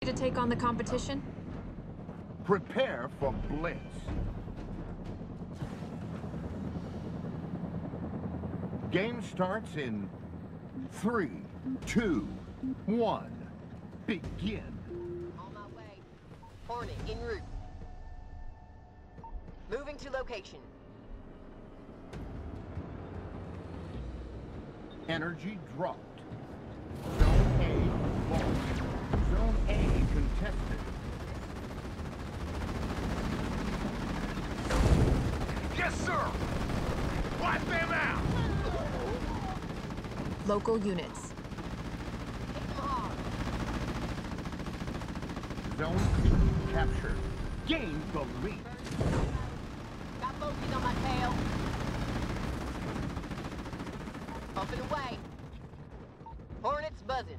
to take on the competition? Prepare for Blitz. Game starts in 3, 2, 1. Begin. On my way. Hornet, en route. Moving to location. Energy dropped. Zone A lost. Zone A contested. Yes, sir! Wipe them out! Local units. Hit them hard. Zone C captured. Gain the lead. Got Loki's on my tail. Up and away. Hornets buzzing.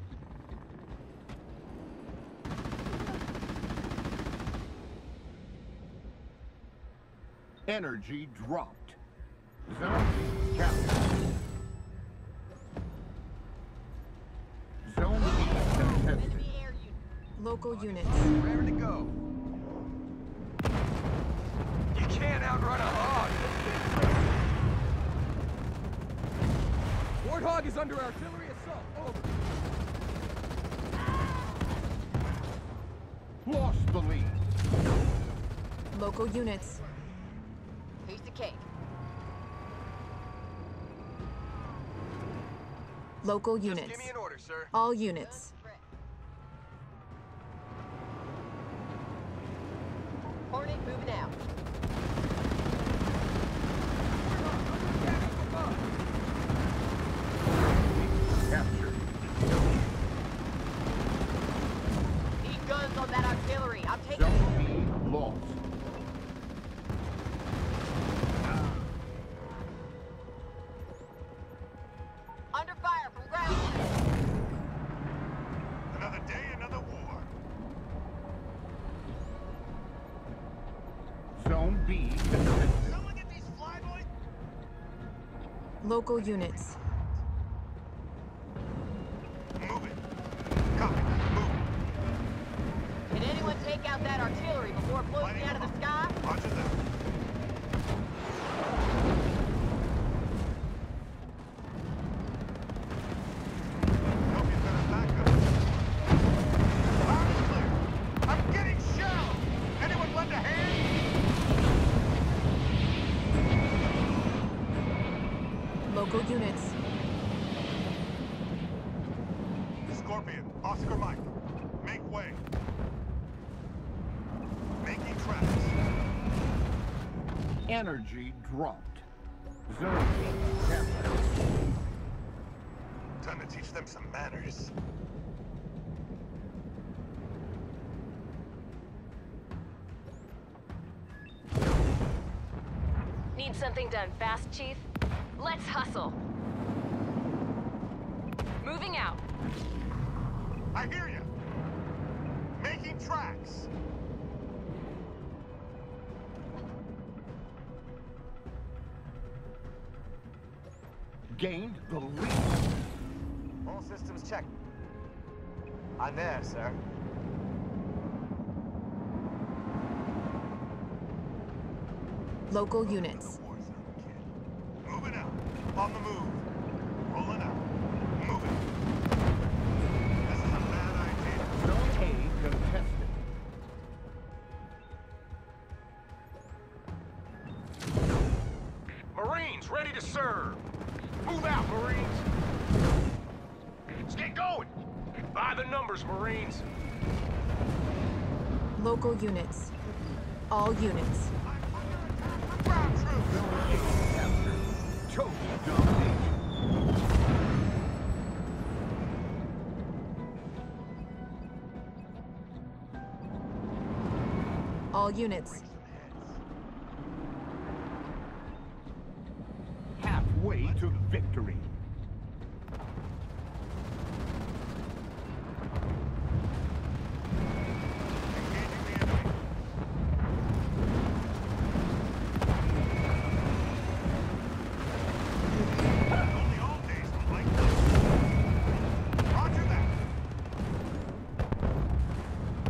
Energy dropped. Zone B captured. Zone B contested. Enemy air unit. Local units. Ready to go. You can't outrun a hog. Warthog is under artillery assault. Over. Lost the lead. Local units. Piece of cake. Local Just units. give me an order, sir. All units. Hornet moving out. Captured. Need guns on that artillery. I'm taking it. Zone B lost. Under fire from ground. Another day, another war. Zone B contested. Someone get these flyboys? Local units. Move it. Copy. Move. Can anyone take out that artillery before it blows me out of the sky? Roger that. Hope you better back up. Fire is clear. I'm getting shelled. Anyone lend a hand? Local units. Scorpion, Oscar Mike. Make way. Making tracks. Energy dropped. Zone B captured. Time to teach them some manners. Need something done fast, Chief? Let's hustle. Moving out. I hear you. Making tracks. Gained the lead. All systems checked. I'm there, sir. Local units. War zone, kid. Moving out. On the move. Rolling out. Moving. This is a bad idea. Zone A contested. Marines ready to serve. Move out, Marines. Let's get going. By the numbers, Marines. Local units. All units. Ground troops. Zone A captured. Total domination. All units. Halfway to victory. Engaging the enemy. Only all days were like this. Roger that.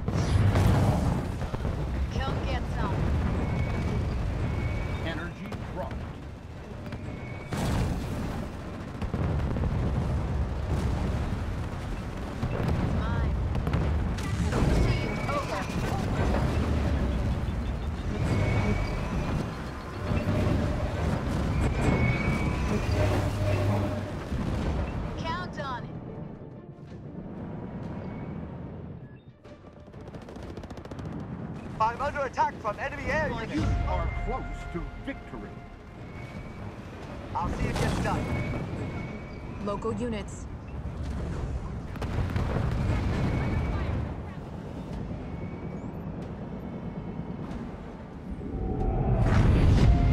I'm under attack from enemy air You units. are close to victory. I'll see it gets done. Local units.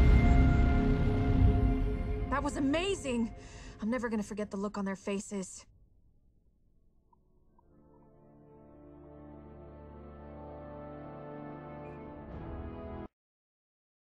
That was amazing! I'm never gonna forget the look on their faces.